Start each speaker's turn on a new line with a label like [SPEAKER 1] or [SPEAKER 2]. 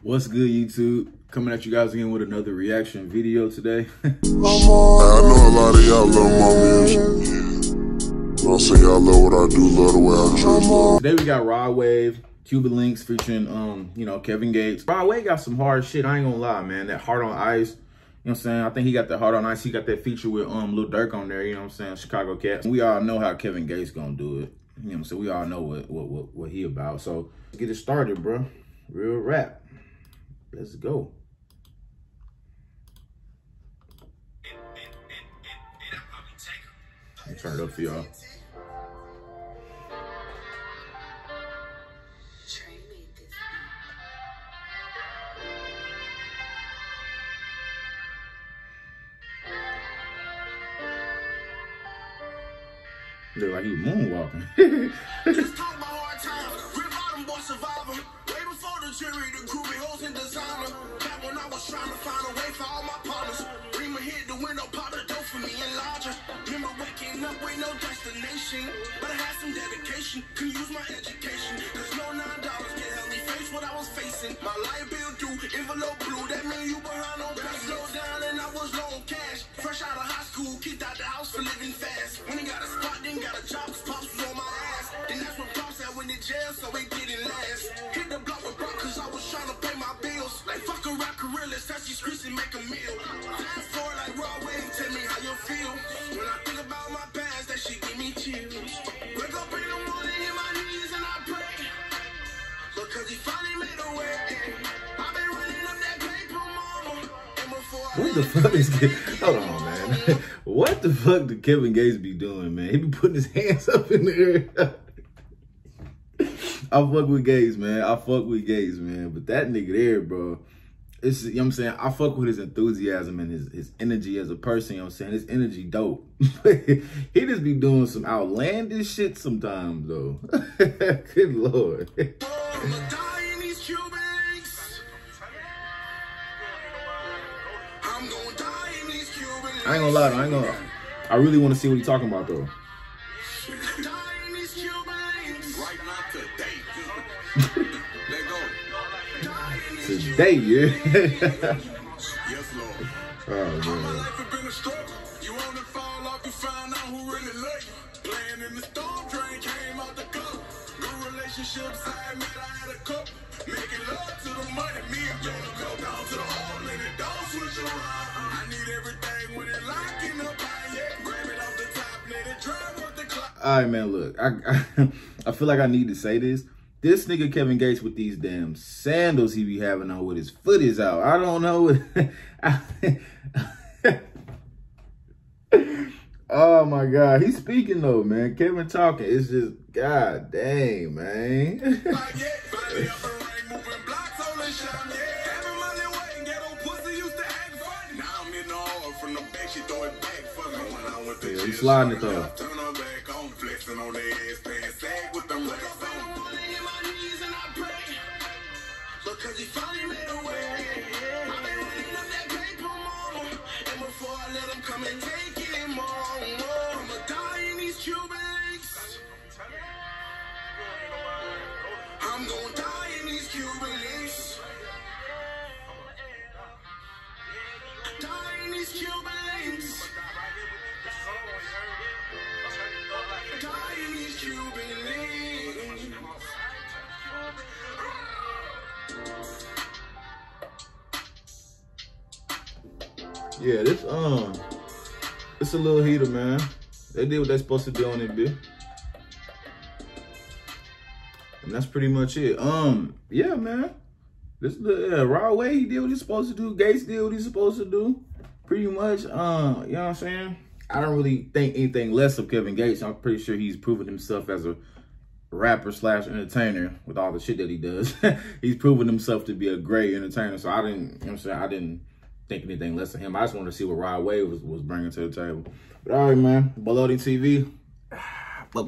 [SPEAKER 1] What's good, YouTube? Coming at you guys again with another reaction video today.
[SPEAKER 2] I know a lot of y'all love my music. I'll say y'all love what I do, love the way I dress.
[SPEAKER 1] Today we got Rod Wave, Cuban Links featuring, Kevin Gates. Rod Wave got some hard shit, I ain't gonna lie, man. That Heart on Ice, you know what I'm saying? I think he got that Heart on Ice. He got that feature with Lil Durk on there, you know what I'm saying? Chicago Cats. We all know how Kevin Gates gonna do it. You know what I'm saying? We all know what he about. So let's get it started, bro. Real rap. Let's go. Let me turn it up for y'all. Look like he moonwalking.
[SPEAKER 3] Trying to find a way for all my partners. Rima hit the window, pop the door for me and larger. Remember waking up with no destination, but I had some dedication. Could use my education, cause no $9 can help me face what I was facing. My light bill due, envelope blue, that mean you behind on pay. Slow down and I was low on cash. Fresh out of high school, kicked out the house for living fast. When he got a spot, then got a job, cause Pops was on my ass. Then that's when Pops had went to jail, so he didn't last. Hit the block with Brock, cause I was trying to pay my bills. Like fuck a rap career, let's touch these streets and make a meal. Fast forward like Rod Wave, tell me how you feel. When I think about my past, that shit give me chills. Wake up in the morning, hit my knees and I pray, because he finally made a way. I've been running up that paper, mama. And before I
[SPEAKER 1] What the fuck is hold on, man. What the fuck did Kevin Gates be doing, man? He be putting his hands up in the air. I fuck with Gates, man. I fuck with Gates, man. But that nigga there, bro, it's, you know what I'm saying? I fuck with his enthusiasm and his energy as a person, you know what I'm saying? His energy dope. He just be doing some outlandish shit sometimes, though. Good Lord. I ain't gonna lie, though. I really want to see what he's talking about, though. Today, yeah. Oh, man.
[SPEAKER 3] You want to fall off, you find out who really love you. Playing in the storm drain, came out the cup. Good relationships, I admit I had a cup. Making love to the money, me and Jonah go down to the hole and it don't switch around. I need everything when it locking up, grab it off the top, let it drive up the clock.
[SPEAKER 1] All right, man, look, I feel like I need to say this. This nigga Kevin Gates with these damn sandals he be having on with his foot is out. I don't know. Oh my God. He's speaking though, man. Kevin talking. It's just, God dang, man. Yeah, he's sliding it though.
[SPEAKER 3] Because he finally made a way. I've been running up that paper, mama. And before I let him come and take it, mama, I'ma die in these Cuban Links. I'm gonna die in these Cuban Links. Die in these Cuban Links. Die in these Cuban Links.
[SPEAKER 1] Yeah, this it's a little heater, man. They did what they're supposed to do on it, bit. And that's pretty much it. Yeah, man. This Rod Wave, he did what he's supposed to do. Gates did what he's supposed to do. Pretty much. You know what I'm saying? I don't really think anything less of Kevin Gates. I'm pretty sure he's proven himself as a rapper / entertainer with all the shit that he does. He's proven himself to be a great entertainer. So I didn't, you know what I'm saying? I didn't think anything less of him. I just wanted to see what Rod Wave was bringing to the table. But all right, man. BoloadingTV.